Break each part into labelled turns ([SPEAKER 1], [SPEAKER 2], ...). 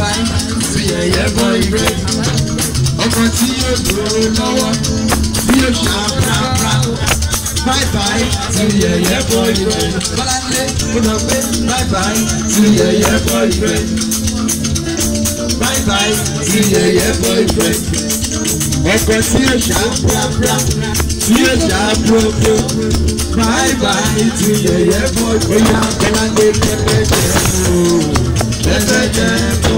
[SPEAKER 1] bye to your boyfriend. Ọkọ tí yóò dúró lọ́wọ́ tí yóò ṣàprápra. Bye bye to your boyfriend. Bọ́láńlé ó lọ pé bye bye to your boyfriend. Bye bye to your boyfriend. Ọkọ tí yóò ṣàprápra tí yóò ṣàprópó. Bye bye to your boyfriend. Ó yá Bọ́láńlé pẹ́pẹ́ jẹ́ mú. Pẹ́pẹ́ jẹ́ mú.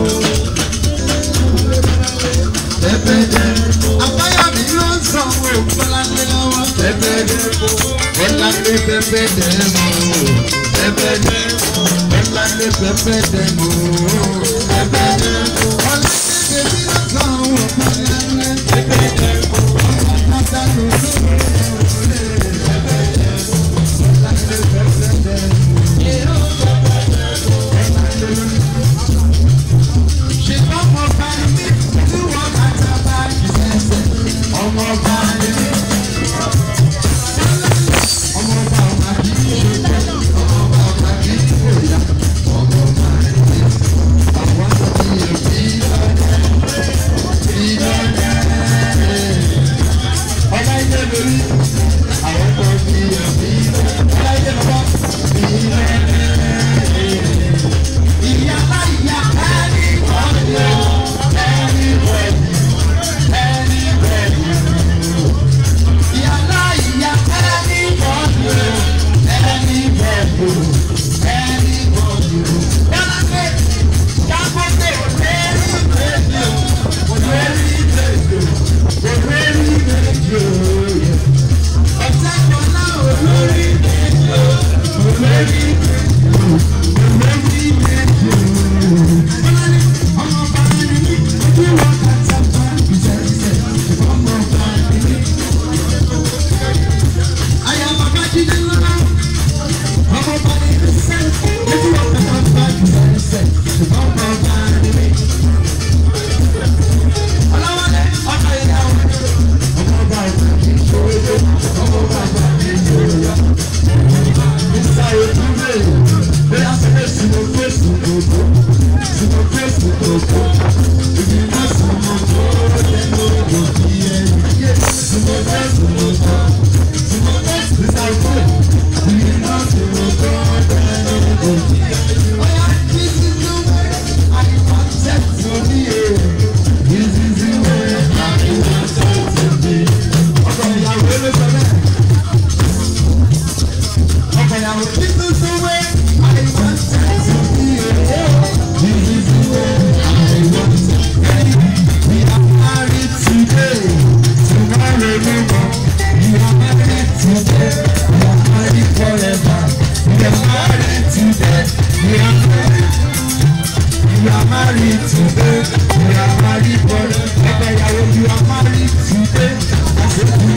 [SPEAKER 1] Pẹ́pẹ́ jẹ́ mú. Àbáyọ̀mí ló ń sanwó Bọ́láńlé lọ́wọ́. Pẹ́pẹ́ jẹ́ mú. Bọ́láńlé pẹ́pẹ́ jẹ́ mú. Pẹ́pẹ́ jẹ́ mú. Bọ́láńlé pẹ́pẹ́ jẹ́ mú. Pẹ́pẹ́ jẹ́ mú. Bọ́láńlé bèbí ló ń sanwó Bọ́láńlé. Pẹ́pẹ́ jẹ́ mú. Bọ́láńlé ló ń sanwó Bọ́láńlé. Pẹ́pẹ́ jẹ́ mú. Bọ́láńlé pẹ́pẹ́ jẹ́ mú.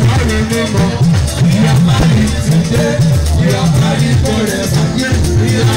[SPEAKER 2] You are married forever.